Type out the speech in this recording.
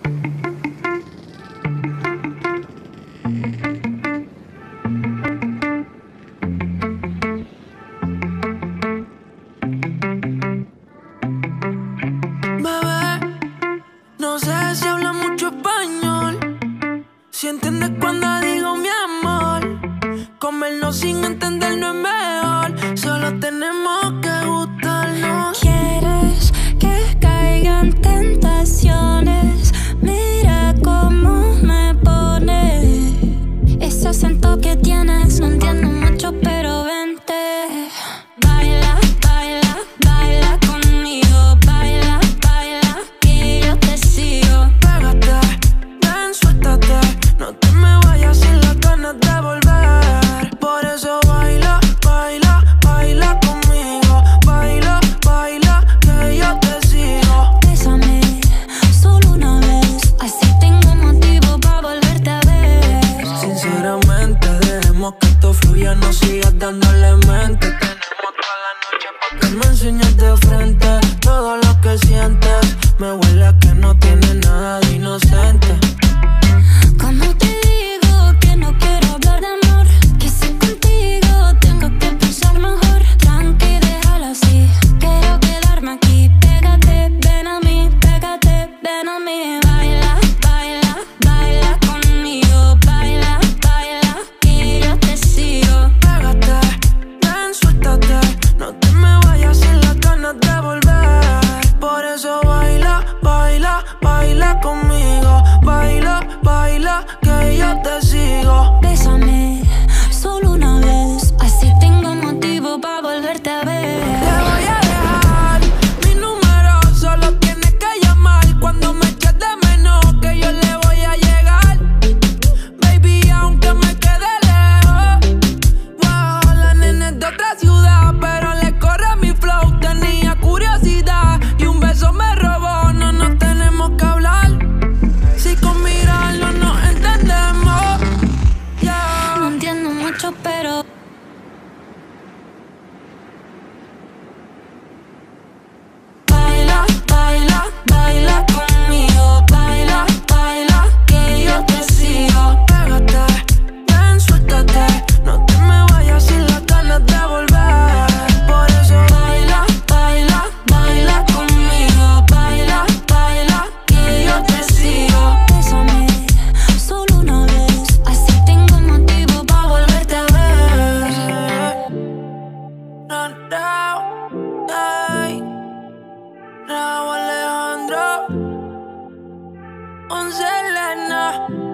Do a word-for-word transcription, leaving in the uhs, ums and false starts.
Bebé, no sé si habla mucho español. Si entiendes cuando digo mi amor. Comernos sin entender no es mejor. Solo tenemos que gustarnos. Quieres que caigan tentaciones. Mira cómo me pone ese acento que tienes. No entiendo mucho, pero vente. Baila, baila, baila conmigo. Baila, baila, que yo te sigo. Pégate, ven, suéltate. No te me vayas sin las ganas de volver. Por eso baila, baila, baila conmigo. Baila, baila, que yo te sigo. Bésame, solo una vez. Así tengo motivo para volverte a ver. Sinceramente, dejemos que esto fluya. No sigas dándole mente. Tenemos toda la noche pa' que me enseñes de frente todo lo que sientes. Me huele a que no tiene nada de inocente. Cuando te digo que no quiero hablar de amor, que si contigo tengo que pensar mejor. Tranqui, déjalo así, quiero quedarme aquí. Pégate, ven a mí, pégate, ven a mí. Baila, baila, baila conmigo. Baila, baila, que yo te sigo. Pégate, ven, suéltate. No te me vayas sin las ganas de volver. Por eso baila, baila, baila conmigo. Baila, baila, que yo te sigo. Bésame, solo una vez. Así tengo motivo para volverte a ver. Te voy a dejar mi número. Solo tienes que llamar cuando me eches de menos, que yo le voy a llegar. Baby, aunque me quede lejos. Wow, la nena es de otra ciudad, pero le corre mi flow. Tenía curiosidad y un beso me robó. No nos tenemos que hablar. Si con mirarlo nos entendemos. Yeah. No entiendo mucho, pero Baila, baila, baila conmigo. Baila, baila, que yo te sigo. Pégate, ven, suéltate. No te me vayas sin las ganas de volver. Por eso baila, baila, baila conmigo. Baila, baila, que yo te sigo. bésame, solo una vez. Así tengo motivo para volverte a ver. Rauw, ey. Rauw, Alejandro, con Selena.